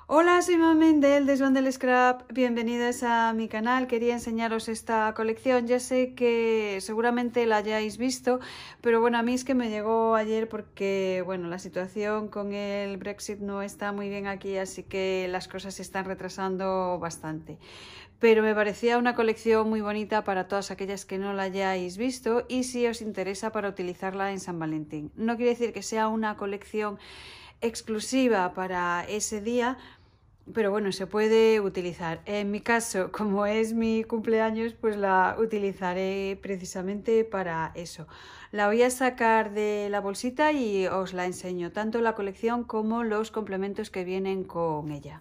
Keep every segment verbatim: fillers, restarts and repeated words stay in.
Hola, soy Mamen del Desván del Scrap, bienvenidas a mi canal. Quería enseñaros esta colección, ya sé que seguramente la hayáis visto, pero bueno, a mí es que me llegó ayer porque bueno, la situación con el Brexit no está muy bien aquí, así que las cosas se están retrasando bastante. Pero me parecía una colección muy bonita para todas aquellas que no la hayáis visto y si os interesa para utilizarla en San Valentín. No quiere decir que sea una colección exclusiva para ese día, pero bueno, se puede utilizar. En mi caso, como es mi cumpleaños, pues la utilizaré precisamente para eso. La voy a sacar de la bolsita y os la enseño, tanto la colección como los complementos que vienen con ella.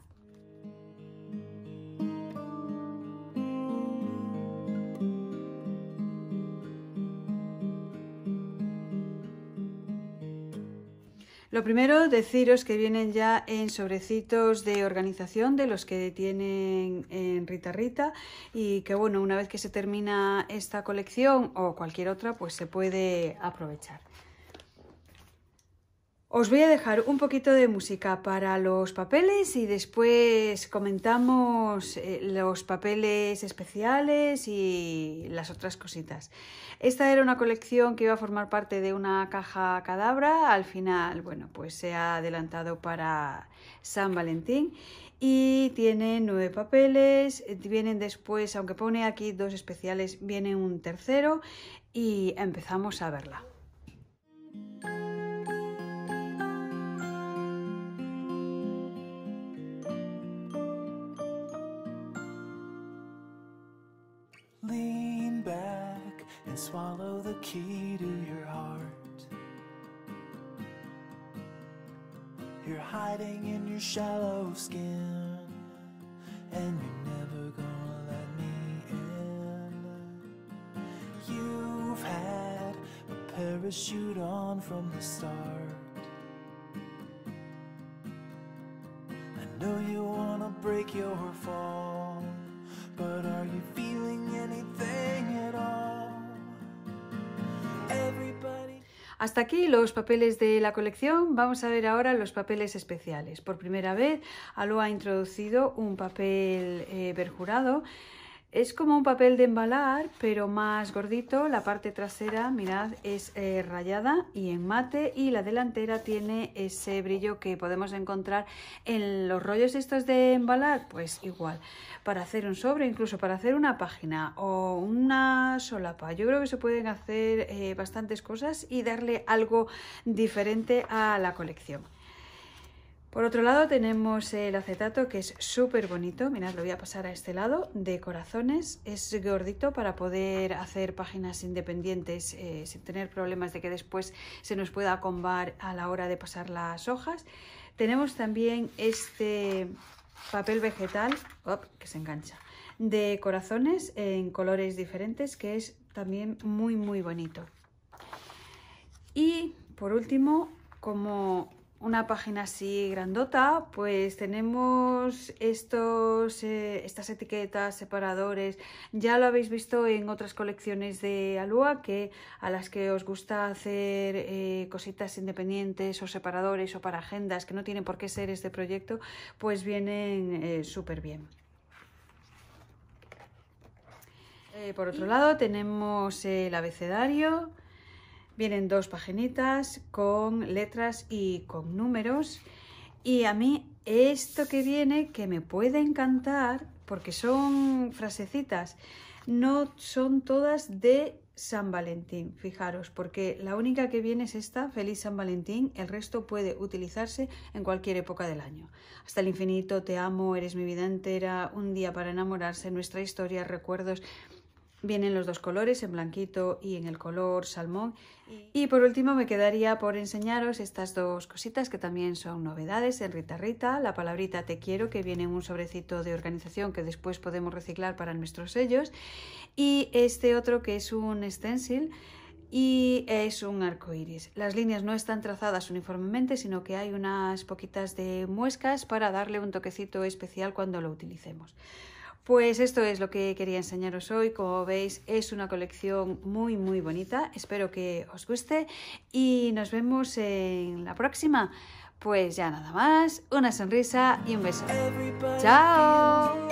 Lo primero, deciros que vienen ya en sobrecitos de organización de los que tienen en Rita Rita y que bueno, una vez que se termina esta colección o cualquier otra, pues se puede aprovechar. Os voy a dejar un poquito de música para los papeles y después comentamos eh, los papeles especiales y las otras cositas. Esta era una colección que iba a formar parte de una caja cadabra. Al final, bueno, pues se ha adelantado para San Valentín y tiene nueve papeles. Vienen después, aunque pone aquí dos especiales, viene un tercero y empezamos a verla. Lean back and swallow the key to your heart. You're hiding in your shallow skin, and you're never gonna let me in. You've had a parachute on from the start. I know you wanna break your fall, but are you feeling anything at all? Everybody... Hasta aquí los papeles de la colección. Vamos a ver ahora los papeles especiales. Por primera vez, Alo ha introducido un papel eh, perjurado. Es como un papel de embalar, pero más gordito. La parte trasera, mirad, es eh, rayada y en mate, y la delantera tiene ese brillo que podemos encontrar en los rollos estos de embalar. Pues igual, para hacer un sobre, incluso para hacer una página o una solapa. Yo creo que se pueden hacer eh, bastantes cosas y darle algo diferente a la colección. Por otro lado tenemos el acetato, que es súper bonito. Mirad, lo voy a pasar a este lado, de corazones. Es gordito para poder hacer páginas independientes eh, sin tener problemas de que después se nos pueda combar a la hora de pasar las hojas. Tenemos también este papel vegetal, oh, que se engancha, de corazones en colores diferentes, que es también muy muy bonito. Y por último, como una página así grandota, pues tenemos estos, eh, estas etiquetas, separadores. Ya lo habéis visto en otras colecciones de Alua, que a las que os gusta hacer eh, cositas independientes o separadores o para agendas, que no tienen por qué ser este proyecto, pues vienen eh, súper bien. Eh, por otro lado tenemos el abecedario. Vienen dos paginitas con letras y con números, y a mí esto que viene, que me puede encantar porque son frasecitas, no son todas de San Valentín, fijaros, porque la única que viene es esta, Feliz San Valentín. El resto puede utilizarse en cualquier época del año. Hasta el infinito, te amo, eres mi vida entera, un día para enamorarse, nuestra historia, recuerdos. Vienen los dos colores, en blanquito y en el color salmón. Y por último me quedaría por enseñaros estas dos cositas que también son novedades en Rita Rita. La palabrita te quiero, que viene en un sobrecito de organización que después podemos reciclar para nuestros sellos. Y este otro, que es un stencil y es un arco iris. Las líneas no están trazadas uniformemente, sino que hay unas poquitas de muescas para darle un toquecito especial cuando lo utilicemos. Pues esto es lo que quería enseñaros hoy. Como veis, es una colección muy muy bonita. Espero que os guste y nos vemos en la próxima. Pues ya nada más, una sonrisa y un beso. Everybody ¡Chao!